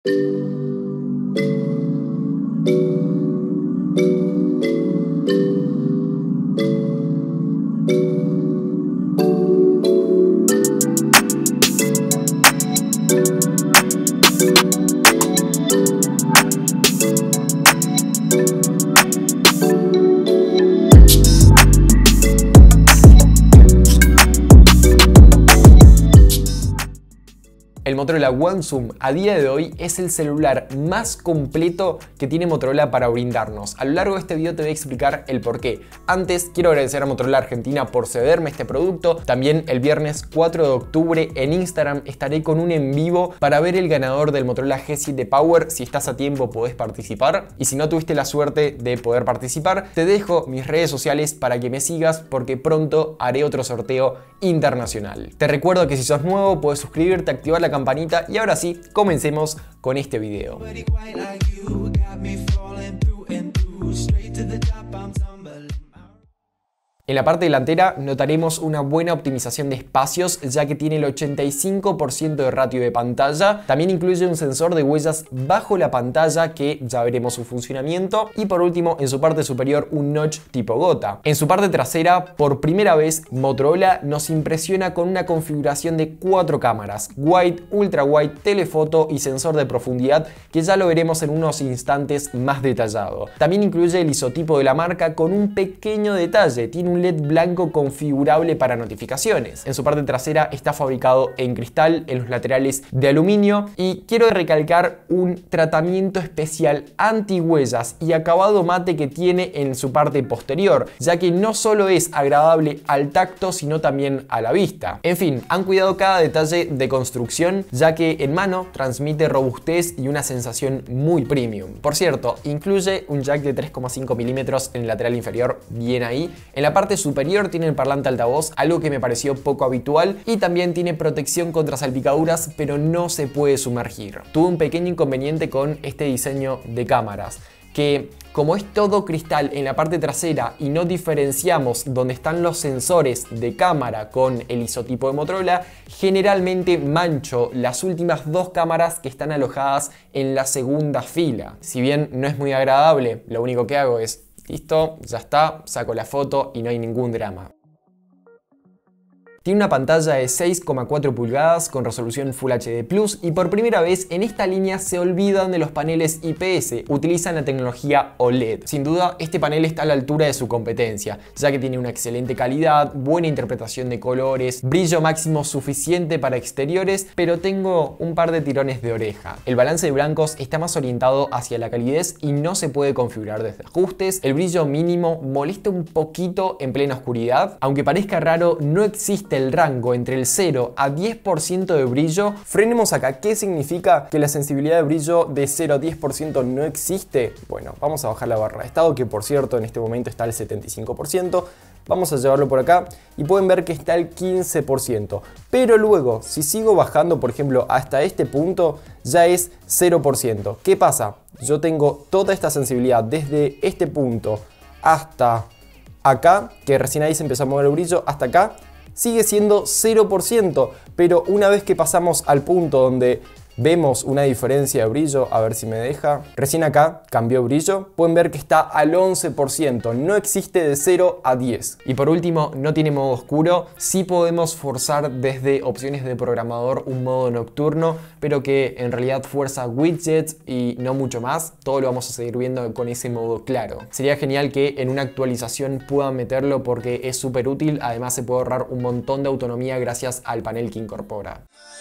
El Motorola One Zoom a día de hoy es el celular más completo que tiene Motorola para brindarnos. A lo largo de este video te voy a explicar el porqué. Antes quiero agradecer a Motorola Argentina por cederme este producto. También el viernes 4 de octubre en Instagram estaré con un en vivo para ver el ganador del Motorola G7 Power. Si estás a tiempo podés participar, y si no tuviste la suerte de poder participar, te dejo mis redes sociales para que me sigas, porque pronto haré otro sorteo internacional. Te recuerdo que si sos nuevo puedes suscribirte, activar la campanita, y ahora sí, comencemos con este video. En la parte delantera notaremos una buena optimización de espacios, ya que tiene el 85% de ratio de pantalla. También incluye un sensor de huellas bajo la pantalla, que ya veremos su funcionamiento. Y por último, en su parte superior, un notch tipo gota. En su parte trasera, por primera vez, Motorola nos impresiona con una configuración de 4 cámaras: wide, ultra wide, telefoto y sensor de profundidad, que ya lo veremos en unos instantes más detallado. También incluye el isotipo de la marca, con un pequeño detalle: tiene un LED blanco configurable para notificaciones. En su parte trasera está fabricado en cristal, en los laterales de aluminio, y quiero recalcar un tratamiento especial anti-huellas y acabado mate que tiene en su parte posterior, ya que no solo es agradable al tacto, sino también a la vista. En fin, han cuidado cada detalle de construcción, ya que en mano transmite robustez y una sensación muy premium. Por cierto, incluye un jack de 3,5 milímetros en el lateral inferior, bien ahí. En la parte superior tiene el parlante altavoz, algo que me pareció poco habitual, y también tiene protección contra salpicaduras, pero no se puede sumergir. Tuve un pequeño inconveniente con este diseño de cámaras, que como es todo cristal en la parte trasera y no diferenciamos dónde están los sensores de cámara con el isotipo de Motorola, generalmente mancho las últimas 2 cámaras que están alojadas en la segunda fila. Si bien no es muy agradable, lo único que hago es: listo, ya está, saco la foto y no hay ningún drama. Tiene una pantalla de 6,4 pulgadas con resolución Full HD Plus, y por primera vez en esta línea se olvidan de los paneles IPS, utilizan la tecnología OLED. Sin duda, este panel está a la altura de su competencia, ya que tiene una excelente calidad, buena interpretación de colores, brillo máximo suficiente para exteriores, pero tengo un par de tirones de oreja. El balance de blancos está más orientado hacia la calidez y no se puede configurar desde ajustes. El brillo mínimo molesta un poquito en plena oscuridad. Aunque parezca raro, no existe el rango entre el 0 a 10% de brillo. Frenemos acá. ¿Qué significa que la sensibilidad de brillo de 0 a 10% no existe? Bueno, vamos a bajar la barra de estado, que por cierto en este momento está al 75%. Vamos a llevarlo por acá y pueden ver que está al 15%. Pero luego, si sigo bajando, por ejemplo, hasta este punto, ya es 0%. ¿Qué pasa? Yo tengo toda esta sensibilidad desde este punto hasta acá, que recién ahí se empezó a mover el brillo, hasta acá, sigue siendo 0%, pero una vez que pasamos al punto donde vemos una diferencia de brillo, a ver si me deja, recién acá cambió brillo, pueden ver que está al 11%, no existe de 0 a 10. Y por último, no tiene modo oscuro. Sí podemos forzar desde opciones de programador un modo nocturno, pero que en realidad fuerza widgets y no mucho más. Todo lo vamos a seguir viendo con ese modo claro. Sería genial que en una actualización puedan meterlo, porque es súper útil. Además se puede ahorrar un montón de autonomía gracias al panel que incorpora.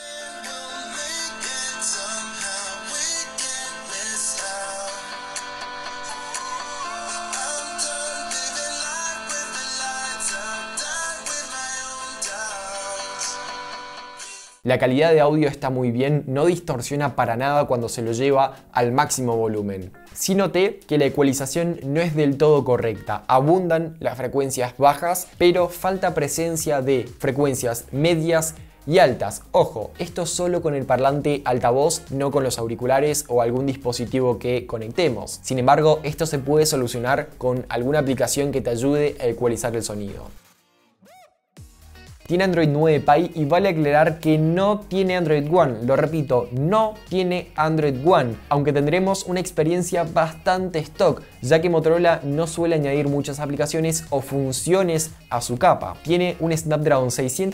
La calidad de audio está muy bien, no distorsiona para nada cuando se lo lleva al máximo volumen. Sí noté que la ecualización no es del todo correcta, abundan las frecuencias bajas, pero falta presencia de frecuencias medias y altas. Ojo, esto solo con el parlante altavoz, no con los auriculares o algún dispositivo que conectemos. Sin embargo, esto se puede solucionar con alguna aplicación que te ayude a ecualizar el sonido. Tiene Android 9 Pie y vale aclarar que no tiene Android One. Lo repito, no tiene Android One, aunque tendremos una experiencia bastante stock, ya que Motorola no suele añadir muchas aplicaciones o funciones a su capa. Tiene un Snapdragon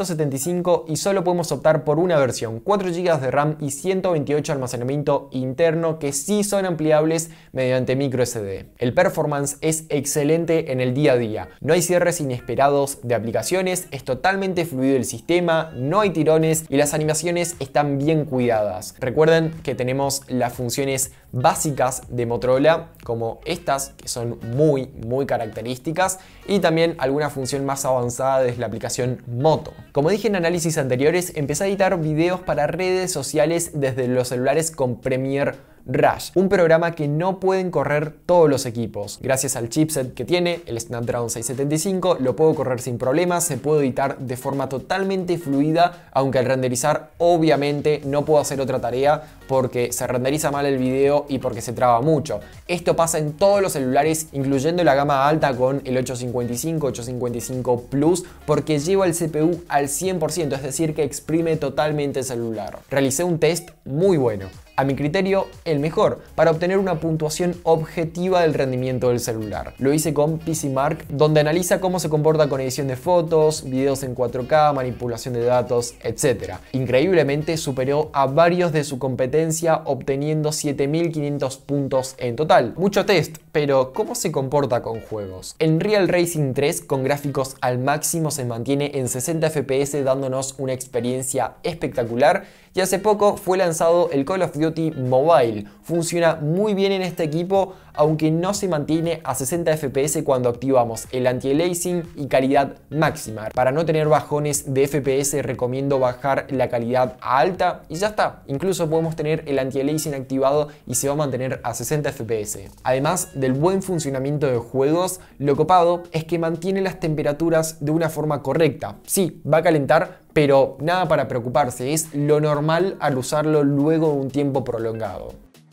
675 y solo podemos optar por una versión, 4 GB de RAM y 128 de almacenamiento interno, que sí son ampliables mediante microSD. El performance es excelente en el día a día, no hay cierres inesperados de aplicaciones, es totalmente fluido el sistema, no hay tirones y las animaciones están bien cuidadas. Recuerden que tenemos las funciones básicas de Motorola, como estas, que son muy características, y también alguna función más avanzada desde la aplicación Moto. Como dije en análisis anteriores, empecé a editar videos para redes sociales desde los celulares con Premiere Rush, un programa que no pueden correr todos los equipos. Gracias al chipset que tiene, el Snapdragon 675, lo puedo correr sin problemas, se puede editar de forma totalmente fluida, aunque al renderizar obviamente no puedo hacer otra tarea porque se renderiza mal el video y porque se traba mucho. Esto pasa en todos los celulares, incluyendo la gama alta con el 855, 855 Plus, porque lleva el CPU al 100%, es decir que exprime totalmente el celular. Realicé un test muy bueno, a mi criterio el mejor, para obtener una puntuación objetiva del rendimiento del celular. Lo hice con PCMark, donde analiza cómo se comporta con edición de fotos, videos en 4K, manipulación de datos, etc. Increíblemente superó a varios de su competencia, obteniendo 7500 puntos en total. Mucho test, pero ¿cómo se comporta con juegos? En Real Racing 3, con gráficos al máximo, se mantiene en 60 FPS, dándonos una experiencia espectacular. Y hace poco fue lanzado el Call of Duty Mobile. Funciona muy bien en este equipo, aunque no se mantiene a 60 FPS cuando activamos el anti-aliasing y calidad máxima. Para no tener bajones de FPS recomiendo bajar la calidad a alta y ya está. Incluso podemos tener el anti-aliasing activado y se va a mantener a 60 FPS. Además del buen funcionamiento de juegos, lo copado es que mantiene las temperaturas de una forma correcta. Sí, va a calentar, pero nada para preocuparse, es lo normal al usarlo luego de un tiempo prolongado.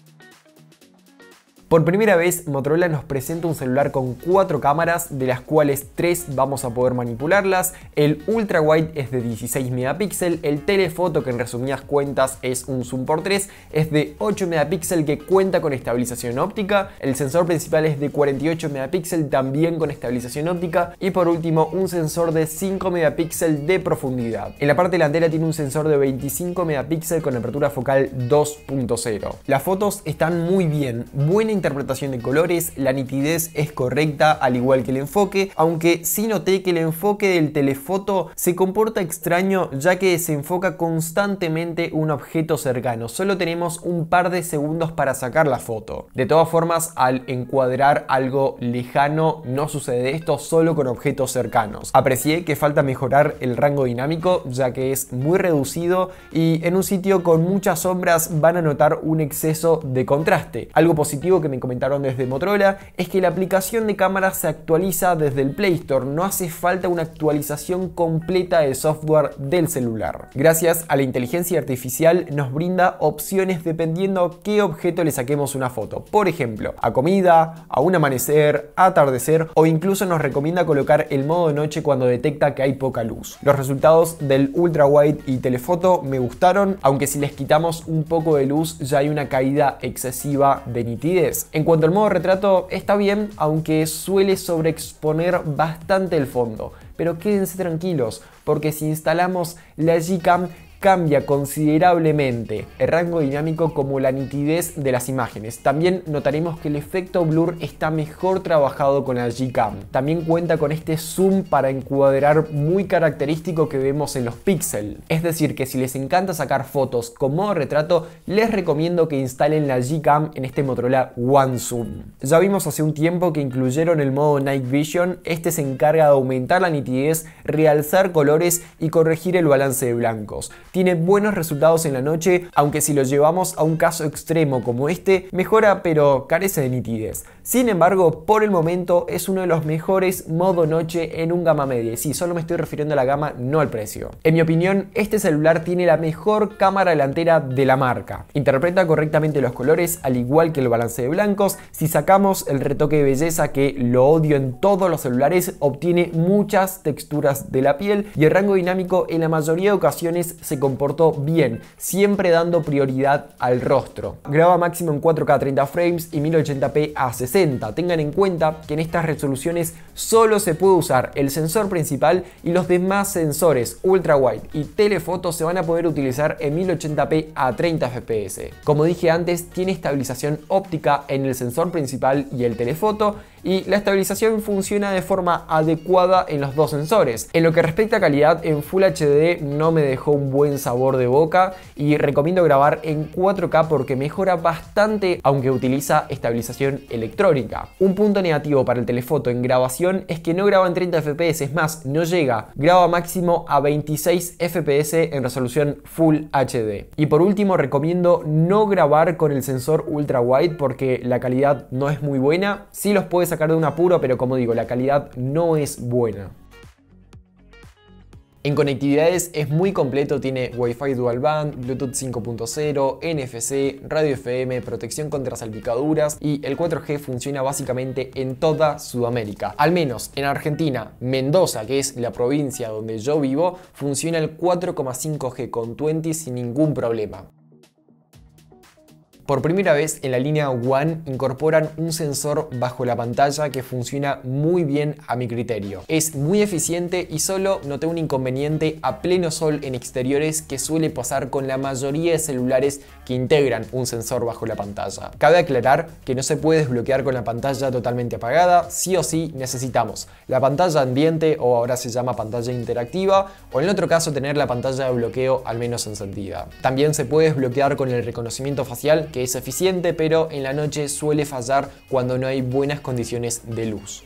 Por primera vez, Motorola nos presenta un celular con 4 cámaras, de las cuales 3 vamos a poder manipularlas. El ultra wide es de 16 megapíxeles, el telefoto, que en resumidas cuentas es un zoom por 3, es de 8 megapíxeles que cuenta con estabilización óptica. El sensor principal es de 48 megapíxeles, también con estabilización óptica. Y por último, un sensor de 5 megapíxeles de profundidad. En la parte delantera tiene un sensor de 25 megapíxeles con apertura focal 2.0. Las fotos están muy bien, buena interpretación de colores, la nitidez es correcta al igual que el enfoque, aunque sí noté que el enfoque del telefoto se comporta extraño, ya que se enfoca constantemente un objeto cercano. Solo tenemos un par de segundos para sacar la foto. De todas formas, al encuadrar algo lejano no sucede esto, solo con objetos cercanos. Aprecié que falta mejorar el rango dinámico, ya que es muy reducido y en un sitio con muchas sombras van a notar un exceso de contraste. Algo positivo que me comentaron desde Motorola es que la aplicación de cámara se actualiza desde el Play Store, no hace falta una actualización completa del software del celular. Gracias a la inteligencia artificial nos brinda opciones dependiendo qué objeto le saquemos una foto. Por ejemplo, a comida, a un amanecer, a atardecer, o incluso nos recomienda colocar el modo de noche cuando detecta que hay poca luz. Los resultados del ultra wide y telefoto me gustaron, aunque si les quitamos un poco de luz ya hay una caída excesiva de nitidez. En cuanto al modo retrato, está bien, aunque suele sobreexponer bastante el fondo. Pero quédense tranquilos, porque si instalamos la Gcam cambia considerablemente el rango dinámico como la nitidez de las imágenes. También notaremos que el efecto blur está mejor trabajado con la Gcam. También cuenta con este zoom para encuadrar muy característico que vemos en los píxeles. Es decir, que si les encanta sacar fotos con modo retrato, les recomiendo que instalen la Gcam en este Motorola One Zoom. Ya vimos hace un tiempo que incluyeron el modo Night Vision. Este se encarga de aumentar la nitidez, realzar colores y corregir el balance de blancos. tiene buenos resultados en la noche, aunque si lo llevamos a un caso extremo como este, mejora pero carece de nitidez. Sin embargo, por el momento es uno de los mejores modo noche en un gama media. Y sí, solo me estoy refiriendo a la gama, no al precio. En mi opinión, este celular tiene la mejor cámara delantera de la marca. Interpreta correctamente los colores, al igual que el balance de blancos. Si sacamos el retoque de belleza, que lo odio en todos los celulares, obtiene muchas texturas de la piel y el rango dinámico en la mayoría de ocasiones se comportó bien, siempre dando prioridad al rostro. Graba máximo en 4K 30 frames y 1080p a 60. Tengan en cuenta que en estas resoluciones solo se puede usar el sensor principal y los demás sensores ultra wide y telefoto se van a poder utilizar en 1080p a 30 fps. Como dije antes, tiene estabilización óptica en el sensor principal y el telefoto, y la estabilización funciona de forma adecuada en los dos sensores. En lo que respecta a calidad, en Full HD no me dejó un buen sabor de boca y recomiendo grabar en 4K porque mejora bastante, aunque utiliza estabilización electrónica. Un punto negativo para el telefoto en grabación es que no graba en 30 fps, es más, no llega, graba máximo a 26 fps en resolución Full HD. Y por último, recomiendo no grabar con el sensor ultra wide porque la calidad no es muy buena. Sí los puedes sacar de un apuro, pero como digo, la calidad no es buena. En conectividades es muy completo, tiene Wi-Fi Dual Band, Bluetooth 5.0, NFC, radio FM, protección contra salpicaduras y el 4G funciona básicamente en toda Sudamérica. Al menos en Argentina, Mendoza, que es la provincia donde yo vivo, funciona el 4,5G con 20 sin ningún problema. Por primera vez en la línea One incorporan un sensor bajo la pantalla que funciona muy bien a mi criterio. Es muy eficiente y solo noté un inconveniente a pleno sol en exteriores que suele pasar con la mayoría de celulares que integran un sensor bajo la pantalla. Cabe aclarar que no se puede desbloquear con la pantalla totalmente apagada, sí o sí necesitamos la pantalla ambiente, o ahora se llama pantalla interactiva, o en otro caso tener la pantalla de bloqueo al menos encendida. También se puede desbloquear con el reconocimiento facial, que es eficiente, pero en la noche suele fallar cuando no hay buenas condiciones de luz.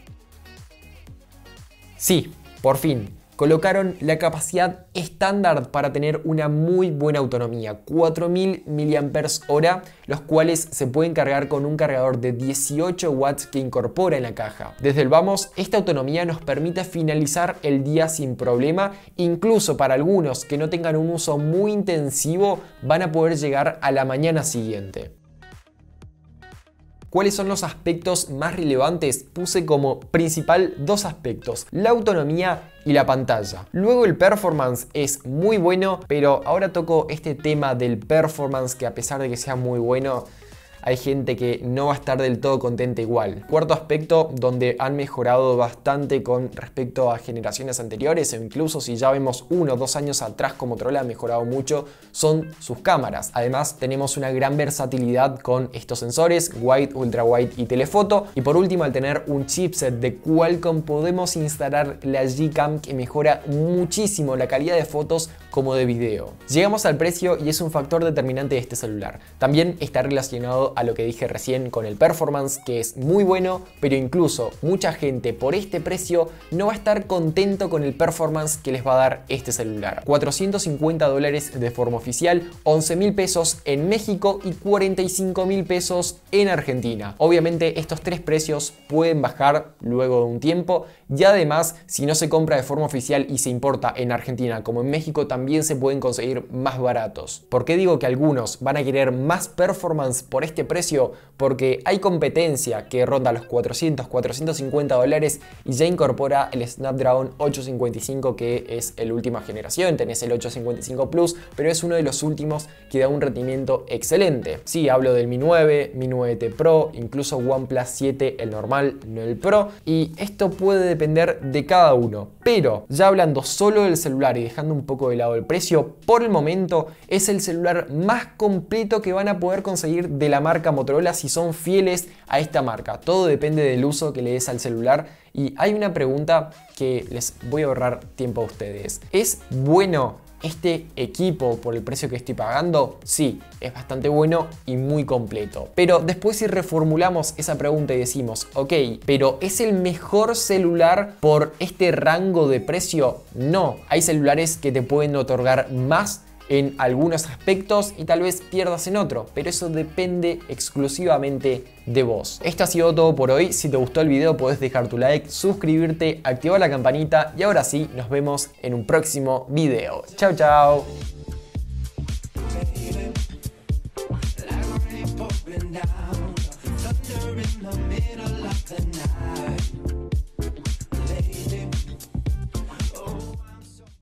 Sí, por fin, colocaron la capacidad estándar para tener una muy buena autonomía, 4000 mAh, los cuales se pueden cargar con un cargador de 18 watts que incorpora en la caja. Desde el vamos, esta autonomía nos permite finalizar el día sin problema, incluso para algunos que no tengan un uso muy intensivo, van a poder llegar a la mañana siguiente. ¿Cuáles son los aspectos más relevantes? Puse como principal dos aspectos, la autonomía y la pantalla. Luego el performance es muy bueno, pero ahora toco este tema del performance que a pesar de que sea muy bueno, hay gente que no va a estar del todo contenta igual. Cuarto aspecto donde han mejorado bastante con respecto a generaciones anteriores, o incluso si ya vemos 1 o 2 años atrás como Motorola ha mejorado mucho, son sus cámaras. Además tenemos una gran versatilidad con estos sensores, wide, ultra wide y telefoto. Y por último, al tener un chipset de Qualcomm podemos instalar la Gcam, que mejora muchísimo la calidad de fotos como de video. Llegamos al precio y es un factor determinante de este celular. También está relacionado a lo que dije recién con el performance, que es muy bueno, pero incluso mucha gente por este precio no va a estar contento con el performance que les va a dar este celular. $450 de forma oficial, 11.000 pesos en México y 45.000 pesos en Argentina. Obviamente estos tres precios pueden bajar luego de un tiempo, y además si no se compra de forma oficial y se importa en Argentina como en México, también se pueden conseguir más baratos. ¿Por qué digo que algunos van a querer más performance por este precio? Porque hay competencia que ronda los $400-450 y ya incorpora el Snapdragon 855, que es el última generación. Tenés el 855 Plus, pero es uno de los últimos que da un rendimiento excelente. Sí, hablo del Mi 9, Mi 9T Pro, incluso OnePlus 7, el normal, no el Pro, y esto puede depender de cada uno. Pero ya hablando solo del celular y dejando un poco de lado el precio, por el momento es el celular más completo que van a poder conseguir de la marca Motorola si son fieles a esta marca. Todo depende del uso que le des al celular. Y hay una pregunta que les voy a ahorrar tiempo a ustedes. ¿Es bueno este equipo por el precio que estoy pagando? Sí, es bastante bueno y muy completo. Pero después, si reformulamos esa pregunta y decimos, ok, pero ¿es el mejor celular por este rango de precio? No, hay celulares que te pueden otorgar más en algunos aspectos y tal vez pierdas en otro, pero eso depende exclusivamente de vos. Esto ha sido todo por hoy. Si te gustó el video podés dejar tu like, suscribirte, activar la campanita y ahora sí, nos vemos en un próximo video. Chao, chao.